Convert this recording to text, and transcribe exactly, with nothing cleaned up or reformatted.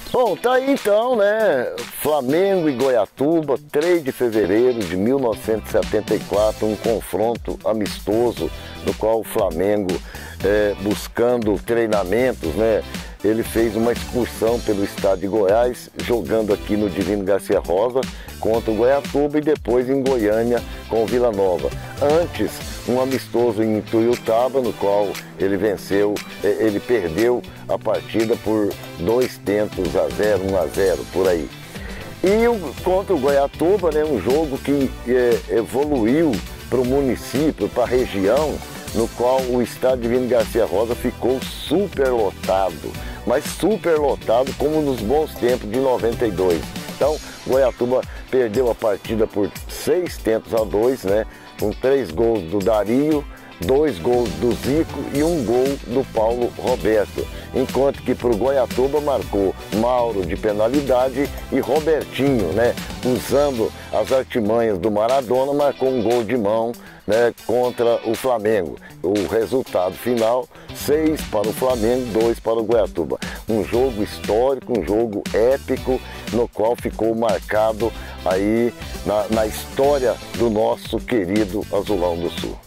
Bom, tá aí então, né? Flamengo e Goiatuba, três de fevereiro de mil novecentos e setenta e quatro, um confronto amistoso no qual o Flamengo, é, buscando treinamentos, né? Ele fez uma excursão pelo estado de Goiás, jogando aqui no Divino Garcia Rosa contra o Goiatuba e depois em Goiânia com o Vila Nova. Antes, um amistoso em Ituiutaba, no qual ele venceu, ele perdeu a partida por dois tentos a zero, um a zero, por aí. E o, contra o Goiatuba, né, um jogo que é, evoluiu para o município, para a região, no qual o estádio Divino Garcia Rosa ficou super lotado, mas super lotado como nos bons tempos de noventa e dois. Então, Goiatuba perdeu a partida por seis tentos a dois, né? Com três gols do Dario, dois gols do Zico e um gol do Paulo Roberto. Enquanto que para o Goiatuba marcou Mauro de penalidade e Robertinho, né? Usando as artimanhas do Maradona, marcou um gol de mão, né, contra o Flamengo. O resultado final, seis para o Flamengo, dois para o Goiatuba. Um jogo histórico, um jogo épico, no qual ficou marcado aí na, na história do nosso querido Azulão do Sul.